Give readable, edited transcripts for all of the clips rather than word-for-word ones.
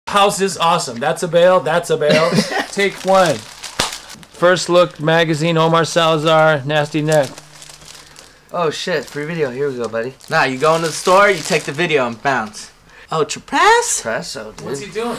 House is awesome. That's a bail. That's a bail. Take one. First Look magazine. Omar Salazar, Nasty Neck. Oh shit! Free video. Here we go, buddy. Nah, you go into the store, you take the video and bounce. Oh, Trapass? Trapasso, dude. What's he doing?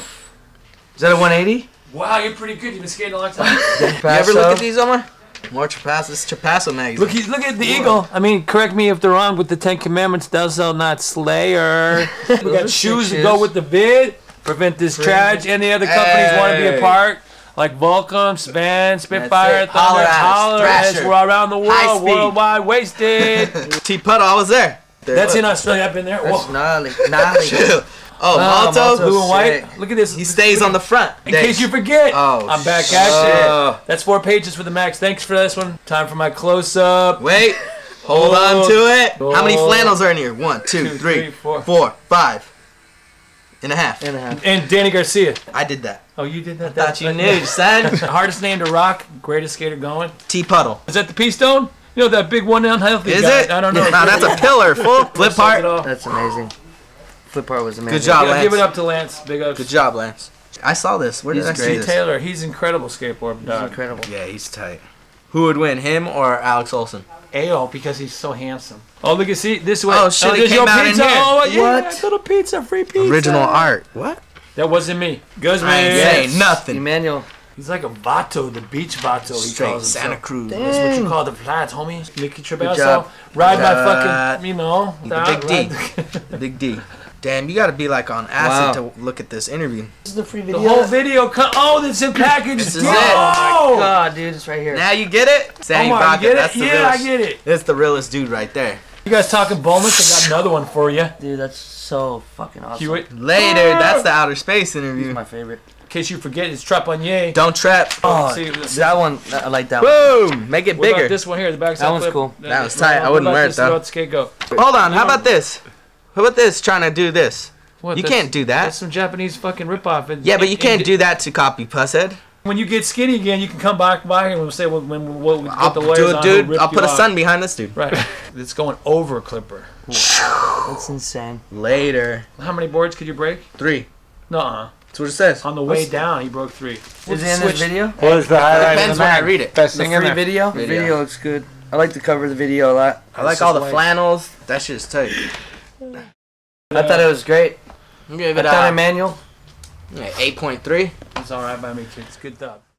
Is that a 180? Wow, you're pretty good. You've been skating a long time. You ever look at these, Omar? More Trapasso. This is Trapasso magazine. Look at the eagle. I mean, correct me if they're wrong with the 10 Commandments. Thou shalt not slay. We got shoes to go with the vid. Prevent this trash. Any other companies want to be a part? Like Volcom, Span, Spitfire, Thunder, Holler at us. We're around the world, worldwide, wasted. T-Puddle, I was there. That's in Australia. I've been there. That's gnarly. Chill. Oh, Malto, blue and white. Look at this. He stays on the front. In case you forget. Oh, I'm back at it. That's 4 pages for the max. Thanks for this one. Time for my close-up. Wait. Hold on to it. How many flannels are in here? 1, 2, 3, 4, 5 and a half. And Danny Garcia. I did that. Oh, you did that? Thought you knew, son. Hardest name to rock. Greatest skater going. T-Puddle. Is that the P-Stone? You know that big one unhealthy Is guy? it? I don't know. No, that's a pillar. Full flip part. That's amazing. Flip part was amazing. Good job, Lance. Give it up to Lance. Big ups. Good job, Lance. I saw this. Where did I see this? Taylor. He's incredible skateboard. He's incredible. Yeah, he's tight. Who would win, him or Alex Olsen? Ao, because he's so handsome. Oh, look at see this way. Oh shit, he came out pizza. in here. Oh yeah, What? little pizza, free pizza. Original art. What? That wasn't me. Guzman. I ain't saying nothing. Emmanuel. He's like a vato, the beach vato. He Straight calls Santa himself. Cruz. That's what you call the flats, homie. Mickey job. Trabasso. Ride my fucking, you know. The big D. The big D. Damn, you gotta be like on acid to look at this interview. This is the free The video. whole video. Oh, that's in package. This is it. Oh my god, dude, it's right here. Now you get it? Sang Omar, you get it? That's the Yeah, realest. I get it. That's the realest dude right there. You guys talking boneless? I got another one for you. Dude, that's so fucking awesome. Hewitt. Later, that's the outer space He's interview. my favorite. In case you forget, it's Trapanier. Don't trap. Oh, See, that one, I like that one. Boom! Make it What about bigger. this one here? The backside That one's flip? cool. That was tight. I wouldn't wear it, though. Let the skate go. Hold on, how about this? How about this, trying to do this? What, You can't do that. That's some Japanese fucking ripoff. Yeah, but you can't do that to copy Pusshead. When you get skinny again, you can come back by and we'll say when we'll I'll get the lawyers do it, on. dude. We'll rip I'll you put a off. sun behind this dude. Right. It's going over Clipper. That's insane. Later. How many boards could you break? 3. Nuh-uh. That's what it says. On the way down, he broke 3. Is it in this video? What is the highlight? Depends when I read it. Best The thing in free there. video? The video looks good. I like to cover the video a lot. I like all the flannels. That shit's tight. I thought it was great. Give I it thought a Emmanuel. 8.3. It's all right by me, kids. Good job.